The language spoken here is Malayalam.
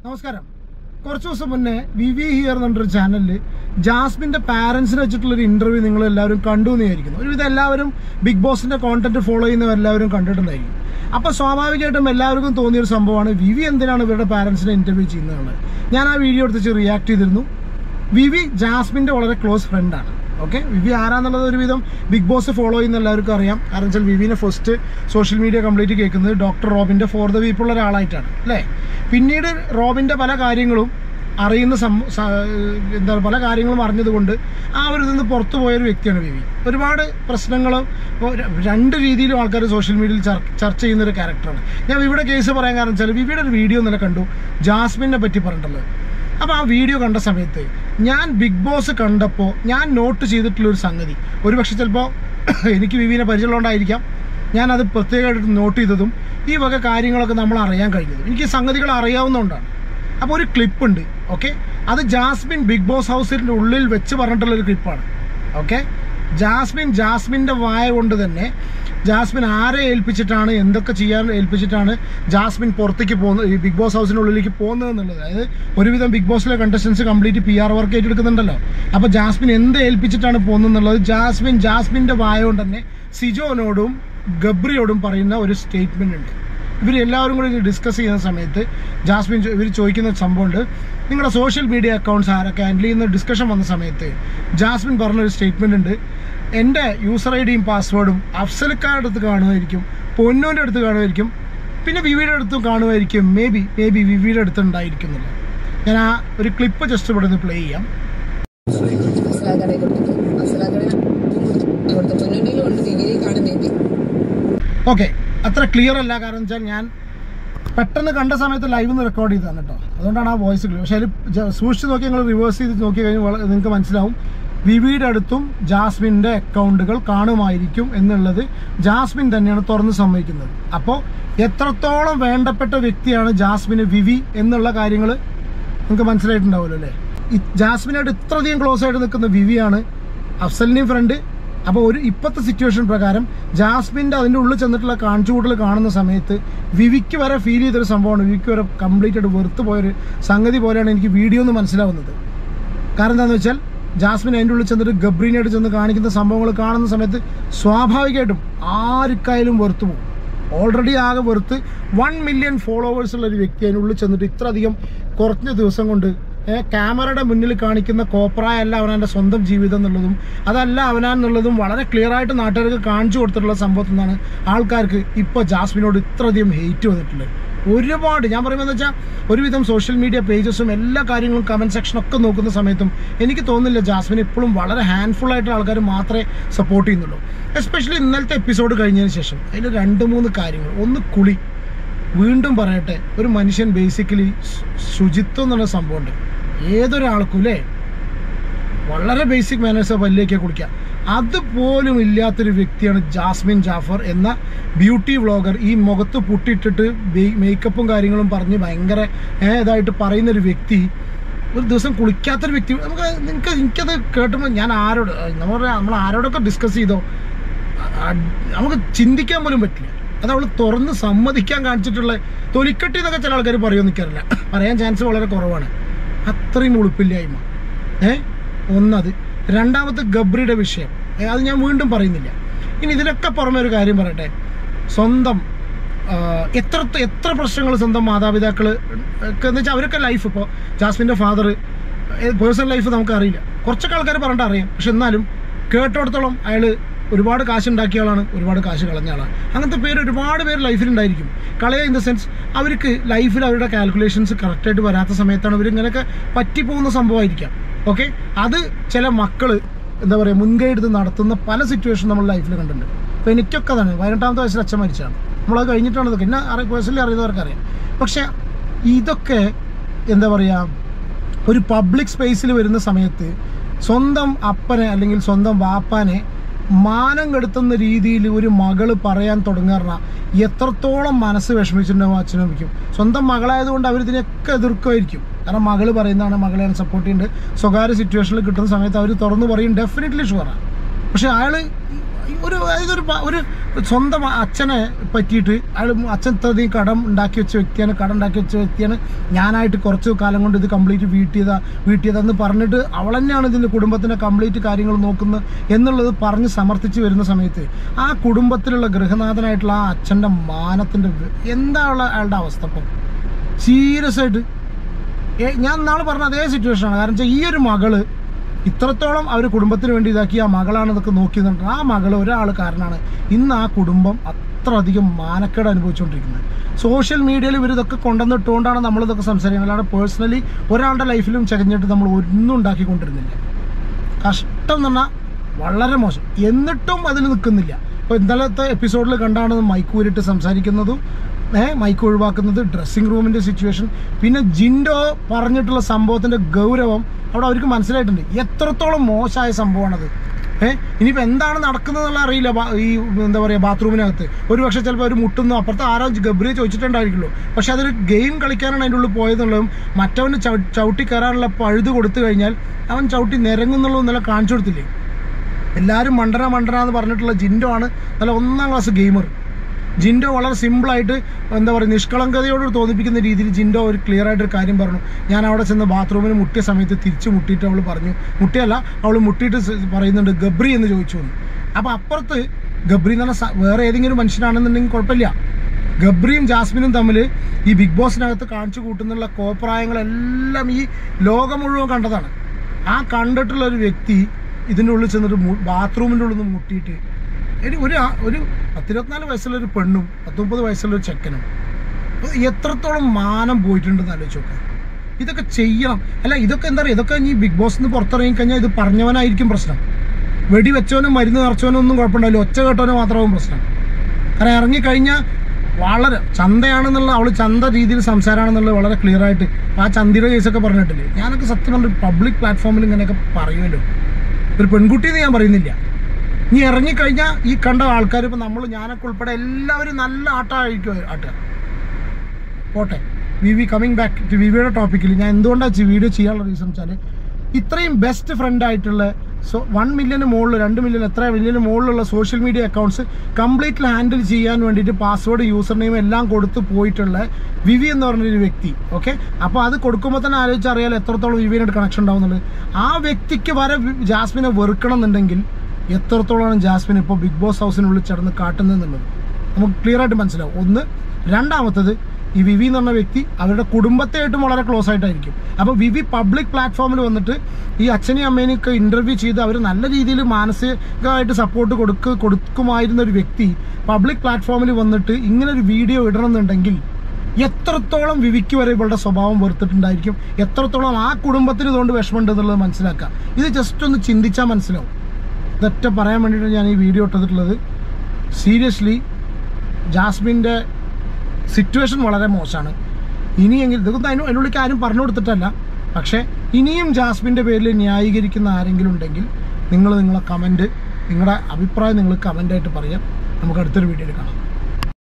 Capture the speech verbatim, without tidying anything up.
നമസ്കാരം. കുറച്ച് ദിവസം മുന്നേ വി വി ഹിയർ എന്നൊരു ചാനലിൽ ജാസ്മിൻ്റെ പാരൻസിനെ വെച്ചിട്ടുള്ളൊരു ഇൻ്റർവ്യൂ നിങ്ങൾ എല്ലാവരും കണ്ടു എന്ന് വിചാരിക്കുന്നു. ഒരുവിധം എല്ലാവരും ബിഗ് ബോസിൻ്റെ കോണ്ടന്റ് ഫോളോ ചെയ്യുന്നവരെല്ലാവരും കണ്ടിട്ടുണ്ടായിരിക്കും. അപ്പോൾ സ്വാഭാവികമായിട്ടും എല്ലാവർക്കും തോന്നിയൊരു സംഭവമാണ് വി വി എന്തിനാണ് ഇവരുടെ പാരൻസിനെ ഇൻ്റർവ്യൂ ചെയ്യുന്നതെന്നുള്ളത്. ഞാൻ ആ വീഡിയോ എടുത്ത് റിയാക്ട് ചെയ്തിരുന്നു. വി വി ജാസ്മിൻ്റെ വളരെ ക്ലോസ് ഫ്രണ്ടാണ്. ഓക്കെ, വിവി ആരാന്നുള്ളത് ഒരുവിധം ബിഗ് ബോസ് ഫോളോ ചെയ്യുന്ന എല്ലാവർക്കും അറിയാം. കാരണം വെച്ചാൽ വിവിനെ ഫസ്റ്റ് സോഷ്യൽ മീഡിയ കംപ്ലീറ്റ് കേൾക്കുന്നത് ഡോക്ടർ റോബിൻ്റെ ഫോർ ദ വീപ്പുള്ള ഒരാളായിട്ടാണ് അല്ലേ. പിന്നീട് റോബിൻ്റെ പല കാര്യങ്ങളും അറിയുന്ന സം എന്താ പല കാര്യങ്ങളും അറിഞ്ഞതുകൊണ്ട് ആ ഒരു ഇതിൽ നിന്ന് പുറത്തു പോയൊരു വ്യക്തിയാണ് വിവി. ഒരുപാട് പ്രശ്നങ്ങളും രണ്ട് രീതിയിലും ആൾക്കാർ സോഷ്യൽ മീഡിയയിൽ ചർച്ച ചെയ്യുന്നൊരു ക്യാരക്ടറാണ്. ഞാൻ വിവിയുടെ കേസ് പറയാൻ കാരണം വെച്ചാൽ വിവിയുടെ ഒരു വീഡിയോ ഇന്നലെ കണ്ടു ജാസ്മിനെ പറ്റി പറഞ്ഞിട്ടുള്ളത്. അപ്പോൾ ആ വീഡിയോ കണ്ട സമയത്ത് ഞാൻ ബിഗ് ബോസ് കണ്ടപ്പോൾ ഞാൻ നോട്ട് ചെയ്തിട്ടുള്ളൊരു സംഗതി, ഒരുപക്ഷെ ചിലപ്പോൾ എനിക്ക് വിവിനെ പരിചയമുള്ളതുകൊണ്ടായിരിക്കാം ഞാനത് പ്രത്യേകമായിട്ട് നോട്ട് ചെയ്തതും ഈ വക കാര്യങ്ങളൊക്കെ നമ്മൾ അറിയാൻ കഴിഞ്ഞതും എനിക്ക് സംഗതികൾ അറിയാവുന്നതുകൊണ്ടാണ്. അപ്പോൾ ഒരു ക്ലിപ്പുണ്ട്. ഓക്കെ, അത് ജാസ്മിൻ ബിഗ് ബോസ് ഹൗസിൻ്റെ ഉള്ളിൽ വെച്ച് പറഞ്ഞിട്ടുള്ളൊരു ക്ലിപ്പാണ്. ഓക്കെ, ജാസ്മിൻ ജാസ്മിൻ്റെ വായ കൊണ്ട് തന്നെ ജാസ്മിൻ ആരെ ഏൽപ്പിച്ചിട്ടാണ് എന്തൊക്കെ ചെയ്യാൻ ഏൽപ്പിച്ചിട്ടാണ് ജാസ്മിൻ പുറത്തേക്ക് പോകുന്നത്, ഈ ബിഗ് ബോസ് ഹൗസിൻ്റെ ഉള്ളിലേക്ക് പോകുന്നത് എന്നുള്ളത്. അതായത് ഒരുവിധം ബിഗ് ബോസിലെ contestants complete P R work ഏറ്റെടുക്കുന്നുണ്ടല്ലോ. അപ്പോൾ ജാസ്മിൻ എന്ത് ഏൽപ്പിച്ചിട്ടാണ് പോകുന്നത് എന്നുള്ളത് ജാസ്മിൻ ജാസ്മിൻ്റെ വായ കൊണ്ട് തന്നെ സിജോനോടും ഗബ്രിയോടും പറയുന്ന ഒരു സ്റ്റേറ്റ്മെൻ്റ് ഉണ്ട്. ഇവരെല്ലാവരും കൂടി ഡിസ്കസ് ചെയ്യുന്ന സമയത്ത് ജാസ്മിൻ ഇവർ ചോദിക്കുന്ന സംഭവമുണ്ട്, നിങ്ങളുടെ സോഷ്യൽ മീഡിയ അക്കൗണ്ട്സ് ആരൊക്കെ ഹാൻഡിൽ ചെയ്യുന്ന ഡിസ്കഷൻ വന്ന സമയത്ത് ജാസ്മിൻ പറഞ്ഞൊരു സ്റ്റേറ്റ്മെൻ്റ് ഉണ്ട്, എൻ്റെ യൂസർ ഐ ഡിയും പാസ്വേഡും അഫ്സൽക്കാരുടെ അടുത്ത് കാണുമായിരിക്കും, പൊന്നൂൻ്റെ അടുത്ത് കാണുമായിരിക്കും, പിന്നെ വിവിയുടെ അടുത്തും കാണുമായിരിക്കും, മേ ബി മേ ബി വിവിയുടെ അടുത്ത് ഉണ്ടായിരിക്കും എന്നുള്ളത്. ഞാൻ ആ ഒരു ക്ലിപ്പ് ജസ്റ്റ് ഇവിടെ നിന്ന് പ്ലേ ചെയ്യാം. ഓക്കെ, അത്ര ക്ലിയർ അല്ല. കാരണം വെച്ചാൽ ഞാൻ പെട്ടെന്ന് കണ്ട സമയത്ത് ലൈവ് നിന്ന് റെക്കോർഡ് ചെയ്തതാണ് കേട്ടോ, അതുകൊണ്ടാണ് ആ വോയിസ് ക്ലിയർ. പക്ഷേ അതിൽ സൂക്ഷിച്ച് നോക്കി നിങ്ങൾ റിവേഴ്സ് ചെയ്ത് നോക്കി കഴിഞ്ഞാൽ നിങ്ങൾക്ക് മനസ്സിലാവും വിവിയുടെ അടുത്തും ജാസ്മിൻ്റെ അക്കൗണ്ടുകൾ കാണുമായിരിക്കും എന്നുള്ളത് ജാസ്മിൻ തന്നെയാണ് തുറന്ന് സമ്മതിക്കുന്നത്. അപ്പോൾ എത്രത്തോളം വേണ്ടപ്പെട്ട വ്യക്തിയാണ് ജാസ്മിന് വിവി എന്നുള്ള കാര്യങ്ങൾ നിങ്ങൾക്ക് മനസ്സിലായിട്ടുണ്ടാവുമല്ലോ അല്ലേ. ഈ ജാസ്മിനായിട്ട് ഇത്രയധികം ക്ലോസ് ആയിട്ട് നിൽക്കുന്ന വിവിയാണ് അഫ്സലിൻ്റെയും ഫ്രണ്ട്. അപ്പോൾ ഒരു ഇപ്പോഴത്തെ സിറ്റുവേഷൻ പ്രകാരം ജാസ്മിൻ്റെ അതിൻ്റെ ഉള്ളിൽ ചെന്നിട്ടുള്ള കാണിച്ചുകൂട്ടൽ കാണുന്ന സമയത്ത് വിവിക്ക് വരെ ഫീൽ ചെയ്തൊരു സംഭവമാണ്, വിവിക്ക് വരെ കംപ്ലീറ്റ് ആയിട്ട് വെറുത്ത് പോയൊരു സംഗതി പോലെയാണ് എനിക്ക് വീഡിയോ എന്ന് മനസ്സിലാവുന്നത്. കാരണം എന്താണെന്ന് വെച്ചാൽ ജാസ്മിൻ അതിൻ്റെ ഉള്ളിൽ ചെന്നിട്ട് ഗബ്രീനായിട്ട് ചെന്ന് കാണിക്കുന്ന സംഭവങ്ങൾ കാണുന്ന സമയത്ത് സ്വാഭാവികമായിട്ടും ആർക്കായാലും വെറുത്ത് പോകും. ഓൾറെഡി ആകെ വെറുത്ത് വൺ മില്യൺ ഫോളോവേഴ്സുള്ള ഒരു വ്യക്തി അതിനുള്ളിൽ ചെന്നിട്ട് ഇത്രയധികം കുറഞ്ഞ ദിവസം കൊണ്ട് ക്യാമറയുടെ മുന്നിൽ കാണിക്കുന്ന കോപ്രായല്ല അവനാൻ്റെ സ്വന്തം ജീവിതം എന്നുള്ളതും അതല്ല അവനാന്നുള്ളതും വളരെ ക്ലിയർ ആയിട്ട് നാട്ടുകാർക്ക് കാണിച്ചു കൊടുത്തിട്ടുള്ള സംഭവത്തിൽ നിന്നാണ് ആൾക്കാർക്ക് ഇപ്പോൾ ജാസ്മിനോട് ഇത്രയധികം ഹെയ്റ്റ് വന്നിട്ടുള്ളത്. ഒരുപാട് ഞാൻ പറയുമ്പോൾ വെച്ചാൽ ഒരുവിധം സോഷ്യൽ മീഡിയ പേജസും എല്ലാ കാര്യങ്ങളും കമൻറ്റ് സെക്ഷനൊക്കെ നോക്കുന്ന സമയത്തും എനിക്ക് തോന്നുന്നില്ല ജാസ്മിൻ ഇപ്പോഴും വളരെ ഹാൻഡ്ഫുൾ ആയിട്ടുള്ള ആൾക്കാർ മാത്രമേ സപ്പോർട്ട് ചെയ്യുന്നുള്ളൂ. എസ്പെഷ്യലി ഇന്നലത്തെ എപ്പിസോഡ് കഴിഞ്ഞതിന് ശേഷം അതിൽ രണ്ട് മൂന്ന് കാര്യങ്ങൾ. ഒന്ന്, കുളി. വീണ്ടും പറയട്ടെ, ഒരു മനുഷ്യൻ ബേസിക്കലി ശുചിത്വം എന്നുള്ള സംഭവമുണ്ട് ഏതൊരാൾക്കും അല്ലേ. വളരെ ബേസിക് മാനേഴ്സ് പല്ലിലേക്ക് കുളിക്കുക, അതുപോലും ഇല്ലാത്തൊരു വ്യക്തിയാണ് ജാസ്മിൻ ജാഫർ എന്ന ബ്യൂട്ടി വ്ളോഗർ. ഈ മുഖത്ത് പുട്ടിയിട്ടിട്ട് മേക്കപ്പും കാര്യങ്ങളും പറഞ്ഞ് ഭയങ്കര ഇതായിട്ട് പറയുന്നൊരു വ്യക്തി ഒരു ദിവസം കുളിക്കാത്തൊരു വ്യക്തി. നമുക്ക് നിങ്ങൾക്ക് എനിക്കത് കേട്ടുമ്പോൾ ഞാൻ ആരോട് നമ്മൾ നമ്മൾ ആരോടൊക്കെ ഡിസ്കസ് ചെയ്തോ നമുക്ക് ചിന്തിക്കാൻ പോലും പറ്റില്ല. അത് അവൾ തുറന്ന് സമ്മതിക്കാൻ കാണിച്ചിട്ടുള്ള തൊലിക്കെട്ടി എന്നൊക്കെ ചില ആൾക്കാർ പറയുമെന്ന് എനിക്കറിയില്ല, പറയാൻ ചാൻസ് വളരെ കുറവാണ്. അത്രയും ഉളുപ്പില്ലായ്മ ഏ ഒന്നത്. രണ്ടാമത്തെ ഗബ്രിയുടെ വിഷയം, അത് ഞാൻ വീണ്ടും പറയുന്നില്ല. ഇനി ഇതിനൊക്കെ പുറമെ ഒരു കാര്യം പറയട്ടെ, സ്വന്തം എത്ര എത്ര പ്രശ്നങ്ങൾ സ്വന്തം മാതാപിതാക്കൾ എന്ന് വെച്ചാൽ അവരൊക്കെ ലൈഫ്, ഇപ്പോൾ ജാസ്മിൻ്റെ ഫാദർ പേഴ്സണൽ ലൈഫ് നമുക്കറിയില്ല, കുറച്ചൊക്കെ ആൾക്കാർ പറഞ്ഞിട്ട് അറിയാം. പക്ഷെ എന്നാലും കേട്ടോടത്തോളം അയാൾ ഒരുപാട് കാശുണ്ടാക്കിയ ആളാണ്, ഒരുപാട് കാശ് കളഞ്ഞ ആളാണ്. അങ്ങനത്തെ പേര് ഒരുപാട് പേര് ലൈഫിലുണ്ടായിരിക്കും. കളയുക ഇൻ ദ സെൻസ് അവർക്ക് ലൈഫിൽ അവരുടെ കാൽക്കുലേഷൻസ് കറക്റ്റായിട്ട് വരാത്ത സമയത്താണ് ഇവർ ഇങ്ങനെയൊക്കെ പറ്റിപ്പോകുന്ന സംഭവമായിരിക്കാം. ഓക്കെ, അത് ചില മക്കൾ എന്താ പറയുക മുൻകൈ എടുത്ത് നടത്തുന്ന പല സിറ്റുവേഷൻ നമ്മൾ ലൈഫിൽ കണ്ടിട്ടുണ്ട്. അപ്പോൾ എനിക്കൊക്കെ തന്നെ പതിനെട്ടാമത്തെ വയസ്സിൽ അച്ഛൻ മരിച്ചാണ്, നമ്മളത് കഴിഞ്ഞിട്ടാണ് ഇതൊക്കെ എന്നെ അറിയ പേഴ്സണലി അറിയുന്നവർക്കറിയാം. പക്ഷെ ഇതൊക്കെ എന്താ പറയുക ഒരു പബ്ലിക് സ്പേസിൽ വരുന്ന സമയത്ത് സ്വന്തം അപ്പനെ അല്ലെങ്കിൽ സ്വന്തം വാപ്പാനെ മാനം കെടുത്തുന്ന രീതിയിൽ ഒരു മകള് പറയാൻ തുടങ്ങാറിന എത്രത്തോളം മനസ്സ് വിഷമിച്ചിട്ടുണ്ടാവും അച്ഛനും അമ്മയ്ക്കും. സ്വന്തം മകളായതുകൊണ്ട് അവരിതിനൊക്കെ എതിർക്കുമായിരിക്കും. കാരണം മകള് പറയുന്നതാണ്, മകളെ സപ്പോർട്ട് ചെയ്യുന്നുണ്ട്, സ്വകാര്യ സിറ്റുവേഷനിൽ കിട്ടുന്ന സമയത്ത് അവർ തുറന്നു പറയും, ഡെഫിനറ്റ്ലി ഷുവറാണ്. പക്ഷെ അയാൾ ഒരു അതൊരു ഒരു സ്വന്തം അച്ഛനെ പറ്റിയിട്ട് അയാൾ അച്ഛൻ ഇത്രയധികം കടം ഉണ്ടാക്കി വെച്ച വ്യക്തിയാണ് കടം ഉണ്ടാക്കി വെച്ച വ്യക്തിയാണ് ഞാനായിട്ട് കുറച്ച് കാലം കൊണ്ട് ഇത് കംപ്ലീറ്റ് വീട്ടിയതാ വീട്ടിയതെന്ന് പറഞ്ഞിട്ട് അവൾ തന്നെയാണ് ഇതിൻ്റെ കുടുംബത്തിൻ്റെ കംപ്ലീറ്റ് കാര്യങ്ങൾ നോക്കുന്നത് എന്നുള്ളത് പറഞ്ഞ് സമർത്ഥിച്ച് വരുന്ന സമയത്ത് ആ കുടുംബത്തിലുള്ള ഗൃഹനാഥനായിട്ടുള്ള ആ അച്ഛൻ്റെ മാനത്തിൻ്റെ എന്താ ഉള്ള അയാളുടെ അവസ്ഥ ഇപ്പം സീരിയസ് ആയിട്ട് ഞാൻ നാളെ പറഞ്ഞ അതേ സിറ്റുവേഷനാണ്. കാരണം വെച്ചാൽ ഈ ഒരു മകള് ഇത്രത്തോളം അവർ കുടുംബത്തിന് വേണ്ടി ഇതാക്കി ആ മകളാണ് ഇതൊക്കെ നോക്കിയെന്നുണ്ട്. ആ മകൾ ഒരാൾ കാരണമാണ് ഇന്ന് ആ കുടുംബം അത്ര അധികം മാനക്കേട് അനുഭവിച്ചുകൊണ്ടിരിക്കുന്നത്. സോഷ്യൽ മീഡിയയിൽ ഇവർ ഇതൊക്കെ കൊണ്ടുവന്നിട്ടുകൊണ്ടാണ് നമ്മളിതൊക്കെ സംസാരിക്കുന്നത്. അല്ലാതെ പേഴ്സണലി ഒരാളുടെ ലൈഫിലും ചകഞ്ഞിട്ട് നമ്മൾ ഒന്നും ഉണ്ടാക്കിക്കൊണ്ടിരുന്നില്ല. കഷ്ടം എന്ന് പറഞ്ഞാൽ വളരെ മോശം. എന്നിട്ടും അതിൽ നിൽക്കുന്നില്ല. ഇപ്പോൾ ഇന്നലത്തെ എപ്പിസോഡിൽ കണ്ടാണ് മൈക്കൂരിട്ട് സംസാരിക്കുന്നതും ഏഹ് മൈക്ക് ഒഴിവാക്കുന്നത്, ഡ്രസ്സിങ് റൂമിൻ്റെ സിറ്റുവേഷൻ, പിന്നെ ജിൻഡോ പറഞ്ഞിട്ടുള്ള സംഭവത്തിൻ്റെ ഗൗരവം അവിടെ അവർക്ക് മനസ്സിലായിട്ടുണ്ട്. എത്രത്തോളം മോശമായ സംഭവമാണത്. ഏഹ് ഇനിയിപ്പോൾ എന്താണ് നടക്കുന്നതെന്നുള്ള അറിയില്ല. ഈ എന്താ പറയുക ബാത്റൂമിനകത്ത് ഒരു പക്ഷേ ചിലപ്പോൾ അവർ മുട്ടുന്നു, അപ്പുറത്ത് ആരോ ഗബ്രിയെ ചോദിച്ചിട്ടുണ്ടായിരിക്കുള്ളൂ. പക്ഷെ അതൊരു ഗെയിം കളിക്കാനാണ് അതിൻ്റെ ഉള്ളിൽ പോയതെന്നുള്ളതും മറ്റവന് ചവ ചവിട്ടി കയറാനുള്ള പഴുത് കൊടുത്തു കഴിഞ്ഞാൽ അവൻ ചവിട്ടി നിരങ്ങുന്നുള്ളതും നല്ല കാണിച്ചു കൊടുത്തില്ലേ. എല്ലാവരും മണ്ടന മണ്ടന എന്ന് പറഞ്ഞിട്ടുള്ള ജിൻഡോ ആണ് നല്ല ഒന്നാം ക്ലാസ് ഗെയിമർ. ജിൻഡോ വളരെ സിമ്പിളായിട്ട് എന്താ പറയുക നിഷ്കളങ്കതയോട് തോന്നിപ്പിക്കുന്ന രീതിയിൽ ജിൻഡോ ഒരു ക്ലിയർ ആയിട്ടൊരു കാര്യം പറഞ്ഞു. ഞാൻ അവിടെ ചെന്ന് ബാത്റൂമിൽ മുട്ടിയ സമയത്ത് തിരിച്ച് മുട്ടിയിട്ട് അവൾ പറഞ്ഞു, മുട്ടിയല്ല അവൾ മുട്ടിയിട്ട് പറയുന്നുണ്ട് ഗബ്രി എന്ന് ചോദിച്ചു എന്ന്. അപ്പോൾ അപ്പുറത്ത് ഗബ്രി എന്ന് പറഞ്ഞാൽ വേറെ ഏതെങ്കിലും മനുഷ്യനാണെന്നുണ്ടെങ്കിൽ കുഴപ്പമില്ല. ഗബ്രിയും ജാസ്മിനും തമ്മിൽ ഈ ബിഗ് ബോസിനകത്ത് കാണിച്ചു കൂട്ടുന്നുള്ള കോപ്രായങ്ങളെല്ലാം ഈ ലോകം മുഴുവൻ കണ്ടതാണ്. ആ കണ്ടിട്ടുള്ള ഒരു വ്യക്തി ഇതിൻ്റെ ഉള്ളിൽ ചെന്നിട്ട് ബാത്റൂമിൻ്റെ ഉള്ളിൽ നിന്ന് മുട്ടിയിട്ട് ഒരു ഒരു ഒരു പത്തിരുപത്തിനാല് വയസ്സുള്ളൊരു പെണ്ണും പത്ത് മുപ്പത് വയസ്സുള്ളൊരു ചെക്കനും എത്രത്തോളം മാനം പോയിട്ടുണ്ടെന്ന് ആലോചിച്ച് നോക്കാം. ഇതൊക്കെ ചെയ്യണം. അല്ല ഇതൊക്കെ എന്താ പറയുക, ഇതൊക്കെ ഇനി ബിഗ് ബോസിൽ നിന്ന് പുറത്തിറങ്ങി കഴിഞ്ഞാൽ ഇത് പറഞ്ഞവനായിരിക്കും പ്രശ്നം. വെടി വെച്ചവനും മരുന്ന് നിറച്ചവനും ഒന്നും കുഴപ്പമുണ്ടാവില്ല, ഒച്ച കേട്ടവനും മാത്രമാവും പ്രശ്നം. കാരണം ഇറങ്ങിക്കഴിഞ്ഞാൽ വളരെ ചന്തയാണെന്നുള്ള അവൾ ചന്ത രീതിയിൽ സംസാരമാണെന്നുള്ളത് വളരെ ക്ലിയർ ആയിട്ട് ആ ചന്തിയുടെ കേസൊക്കെ പറഞ്ഞിട്ടില്ലേ. ഞാനൊക്കെ സത്യം പറഞ്ഞ പബ്ലിക് പ്ലാറ്റ്ഫോമിൽ ഇങ്ങനെയൊക്കെ പറയുമല്ലോ. ഒരു പെൺകുട്ടിയെന്ന് ഞാൻ പറയുന്നില്ല. ഇനി ഇറങ്ങിക്കഴിഞ്ഞാൽ ഈ കണ്ട ആൾക്കാർ ഇപ്പം നമ്മൾ ഞാനൊക്കെ ഉൾപ്പെടെ എല്ലാവരും നല്ല ആട്ടമായിരിക്കും ആട്ടുക. പോട്ടെ, we we coming back to വിവിയുടെ ടോപ്പിക്കിൽ ഞാൻ എന്തുകൊണ്ടാണ് വീഡിയോ ചെയ്യാനുള്ള റീസൺ വെച്ചാൽ ഇത്രയും ബെസ്റ്റ് ഫ്രണ്ടായിട്ടുള്ള സോ വൺ മില്യന് മുകളിൽ രണ്ട് മില്യൺ എത്ര മില്യന് മുകളിലുള്ള social media accounts completely handle ചെയ്യാൻ വേണ്ടിയിട്ട് പാസ്വേഡ് യൂസർ നെയിം എല്ലാം കൊടുത്ത് പോയിട്ടുള്ള വിവി എന്ന് പറഞ്ഞൊരു വ്യക്തി. ഓക്കെ, അപ്പോൾ അത് കൊടുക്കുമ്പോൾ തന്നെ ആലോചിച്ചറിയാലോ എത്രത്തോളം വിവിനായിട്ട് കണക്ഷൻ ഉണ്ടാവുന്നുള്ളത്. ആ വ്യക്തിക്ക് വരെ ജാസ്മിനെ വെറുക്കണം എന്നുണ്ടെങ്കിൽ എത്രത്തോളമാണ് ജാസ്മിൻ ഇപ്പോൾ ബിഗ് ബോസ് ഹൗസിനുള്ളിൽ ചേർന്ന് കാട്ടുന്നതെന്നുള്ളത് നമുക്ക് ക്ലിയർ ആയിട്ട് മനസ്സിലാവും. ഒന്ന്. രണ്ടാമത്തത്, ഈ വിവി എന്ന് പറഞ്ഞ വ്യക്തി അവരുടെ കുടുംബത്തെയായിട്ടും വളരെ ക്ലോസ് ആയിട്ടായിരിക്കും. അപ്പോൾ വിവി പബ്ലിക് പ്ലാറ്റ്ഫോമിൽ വന്നിട്ട് ഈ അച്ഛനെയും അമ്മേനെയൊക്കെ ഇൻ്റർവ്യൂ ചെയ്ത് അവർ നല്ല രീതിയിൽ മാനസികമായിട്ട് സപ്പോർട്ട് കൊടുക്ക കൊടുക്കുമായിരുന്ന ഒരു വ്യക്തി പബ്ലിക് പ്ലാറ്റ്ഫോമിൽ വന്നിട്ട് ഇങ്ങനൊരു വീഡിയോ ഇടണമെന്നുണ്ടെങ്കിൽ എത്രത്തോളം വിവിക്ക് വരെ ഇവളുടെ സ്വഭാവം വെറുത്തിട്ടുണ്ടായിരിക്കും, എത്രത്തോളം ആ കുടുംബത്തിന് ഇതുകൊണ്ട് വിഷമമുണ്ട് എന്നുള്ളത് മനസ്സിലാക്കുക. ഇത് ജസ്റ്റ് ഒന്ന് ചിന്തിച്ചാൽ മനസ്സിലാവും. ഇതൊക്കെ പറയാൻ വേണ്ടിയിട്ട് ഞാൻ ഈ വീഡിയോ ഇട്ടിട്ടുള്ളത്. സീരിയസ്ലി ജാസ്മിൻ്റെ സിറ്റുവേഷൻ വളരെ മോശമാണ്. ഇനിയെങ്കിലും ഇതൊന്നും അതിന് അതിനുള്ളിലേക്ക് ആരും പറഞ്ഞു കൊടുത്തിട്ടല്ല. പക്ഷേ ഇനിയും ജാസ്മിൻ്റെ പേരിൽ ന്യായീകരിക്കുന്ന ആരെങ്കിലും ഉണ്ടെങ്കിൽ നിങ്ങൾ നിങ്ങളെ കമൻറ്റ് നിങ്ങളുടെ അഭിപ്രായം നിങ്ങൾ കമൻ്റായിട്ട് പറയാം. നമുക്ക് അടുത്തൊരു വീഡിയോയിൽ കാണാം.